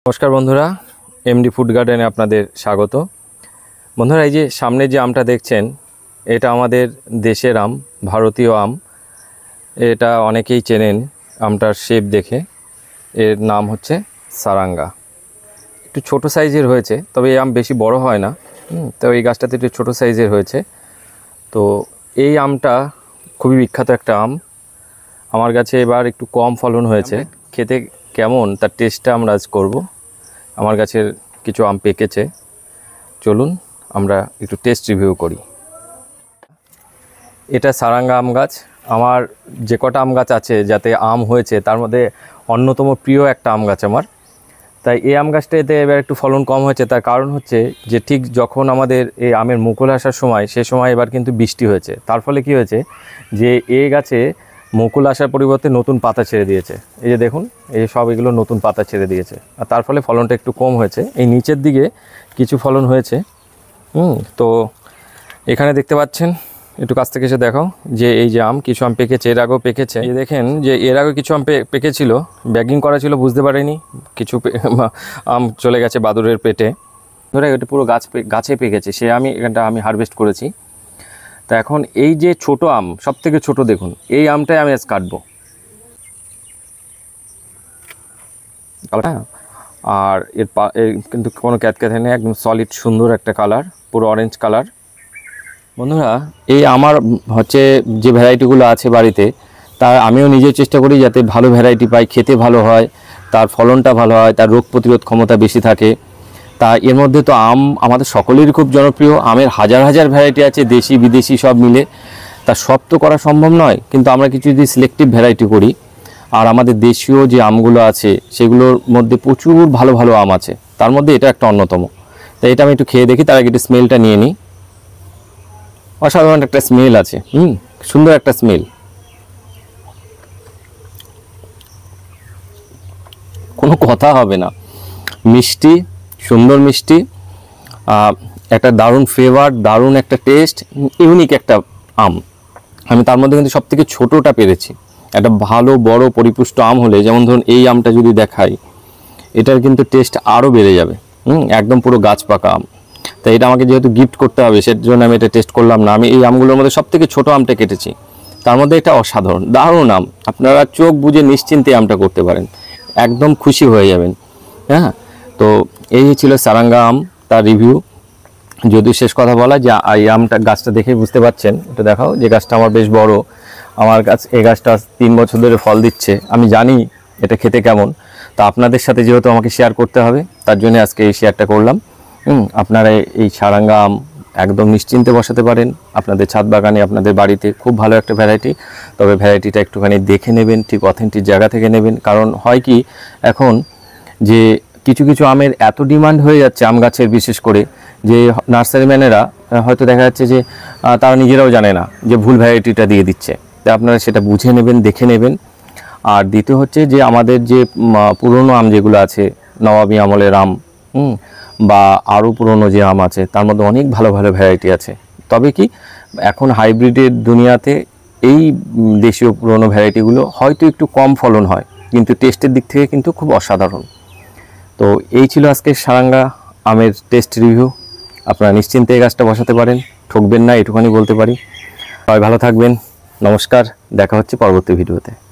নমস্কার বন্ধুরা, MD food গার্ডেনে আপনাদের স্বাগত। বন্ধুরা, এই যে সামনে যে আমটা দেখছেন, এটা আমাদের দেশের আম, ভারতীয় আম। এটা অনেকেই চেনেন আমটার শেপ দেখে। এর নাম হচ্ছে সারাঙ্গা। একটু ছোট সাইজের হয়েছে, তবে এই আম বেশি বড় হয় না। তো এই গাছটাতে একটু ছোটো সাইজের হয়েছে। তো এই আমটা খুবই বিখ্যাত একটা আম। আমার কাছে এবার একটু কম ফলন হয়েছে। খেতে কেমন তার টেস্টটা আমরা আজ করব। আমার গাছের কিছু আম পেকেছে, চলুন আমরা একটু টেস্ট রিভিউ করি। এটা সারাঙ্গা আম গাছ। আমার যে কটা আম গাছ আছে যাতে আম হয়েছে তার মধ্যে অন্যতম প্রিয় একটা আম গাছ আমার। তাই এই আম গাছটাতে এবার একটু ফলন কম হয়েছে। তার কারণ হচ্ছে যে ঠিক যখন আমাদের এই আমের মুকুল আসার সময়, সে সময় এবার কিন্তু বৃষ্টি হয়েছে। তার ফলে কি হয়েছে যে এই গাছে মুকুল আসার পরিবর্তে নতুন পাতা ছেড়ে দিয়েছে। এই যে দেখুন, এই সব এগুলো নতুন পাতা ছেড়ে দিয়েছে, আর তার ফলে ফলনটা একটু কম হয়েছে। এই নিচের দিকে কিছু ফলন হয়েছে। তো এখানে দেখতে পাচ্ছেন, একটু কাছ থেকে এসে দেখাও যে এই যে আম, কিছু আম পেকেছে, এর আগেও পেকেছে। এই দেখেন যে এর আগে কিছু আম পেকেছিল, ব্যাগিং করা ছিল, বুঝতে পারিনি, কিছু আম চলে গেছে বাদুরের পেটে। ধরে এটা পুরো গাছে পেকেছে, সে এখানটা আমি হারভেস্ট করেছি। তা এখন এই যে ছোট আম, সব থেকে ছোটো দেখুন, এই আমটাই আমি আজ কাটবো। আর এর কিন্তু কোনো ক্যাতক্যাতে নেই, একদম সলিড সুন্দর একটা কালার, পুরো অরেঞ্জ কালার। বন্ধুরা, এই আমার হচ্ছে যে ভ্যারাইটিগুলো আছে বাড়িতে, তার আমিও নিজের চেষ্টা করি যাতে ভালো ভ্যারাইটি পাই, খেতে ভালো হয়, তার ফলনটা ভালো হয়, তার রোগ প্রতিরোধ ক্ষমতা বেশি থাকে। তা এর মধ্যে তো আম আমাদের সকলেরই খুব জনপ্রিয়। আমের হাজার হাজার ভ্যারাইটি আছে, দেশি বিদেশি সব মিলে। তা সব তো করা সম্ভব নয়, কিন্তু আমরা কিছু যদি সিলেক্টিভ ভ্যারাইটি করি, আর আমাদের দেশীয় যে আমগুলো আছে সেগুলোর মধ্যে প্রচুর ভালো ভালো আম আছে, তার মধ্যে এটা একটা অন্যতম। তাই এটা আমি একটু খেয়ে দেখি, তার আগে একটু স্মেলটা নিয়ে নিই। অসাধারণ একটা স্মেল আছে, সুন্দর একটা স্মেল, কোনো কথা হবে না। মিষ্টি, সুন্দর মিষ্টি, একটা দারুণ ফ্লেভার, দারুণ একটা টেস্ট, ইউনিক একটা আম। আমি তার মধ্যে কিন্তু সব থেকে ছোটোটা পেরেছি। একটা ভালো বড় পরিপুষ্ট আম হলে, যেমন ধরুন এই আমটা যদি দেখাই, এটার কিন্তু টেস্ট আরও বেড়ে যাবে। একদম পুরো গাছ পাকা আম। তাই এটা আমাকে যেহেতু গিফট করতে হবে, সেটার জন্য আমি এটা টেস্ট করলাম না। আমি এই আমগুলোর মধ্যে সব থেকে ছোটো আমটা কেটেছি, তার মধ্যে এটা অসাধারণ দারুণ আম। আপনারা চোখ বুজে নিশ্চিন্তে আমটা করতে পারেন, একদম খুশি হয়ে যাবেন। হ্যাঁ, তো এই ছিল সারাঙ্গা আম, তার রিভিউ। যদি শেষ কথা বলা যে এই আমটা গাছটা দেখে বুঝতে পারছেন, এটা দেখাও যে গাছটা আমার বেশ বড়। আমার গাছ, এই গাছটা 3 বছর ধরে ফল দিচ্ছে। আমি জানি এটা খেতে কেমন। তো আপনাদের সাথে যেহেতু আমাকে শেয়ার করতে হবে, তার জন্য আজকে এই শেয়ারটা করলাম। আপনারা এই সারাঙ্গা আম একদম নিশ্চিন্তে বসাতে পারেন আপনাদের ছাদ বাগানে, আপনাদের বাড়িতে। খুব ভালো একটা ভ্যারাইটি, তবে ভ্যারাইটিটা একটুখানি দেখে নেবেন, ঠিক অথেন্টিক জায়গা থেকে নেবেন। কারণ হয় কি, এখন যে কিছু কিছু আমের এত ডিমান্ড হয়ে যাচ্ছে আম গাছের, বিশেষ করে যে নার্সারিম্যানেরা হয়তো দেখা যাচ্ছে যে তারা নিজেরাও জানে না যে ভুল ভ্যারাইটিটা দিয়ে দিচ্ছে। তাই আপনারা সেটা বুঝে নেবেন, দেখে নেবেন। আর দ্বিতীয় হচ্ছে যে আমাদের যে পুরনো আম যেগুলো আছে, নবাবী আমলের আম, বা আরও পুরনো যে আম আছে, তার মধ্যে অনেক ভালো ভালো ভ্যারাইটি আছে। তবে কি, এখন হাইব্রিডের দুনিয়াতে এই দেশীয় পুরনো ভ্যারাইটিগুলো হয়তো একটু কম ফলন হয়, কিন্তু টেস্টের দিক থেকে কিন্তু খুব অসাধারণ। তো এই ছিল আজকে সারাঙ্গা আমের টেস্ট রিভিউ। আপনারা নিশ্চিন্তে এই গাছটা বসাতে পারেন, ঠকবেন না, এটুখানি বলতে পারি। সবাই ভালো থাকবেন, নমস্কার, দেখা হচ্ছে পরবর্তী ভিডিওতে।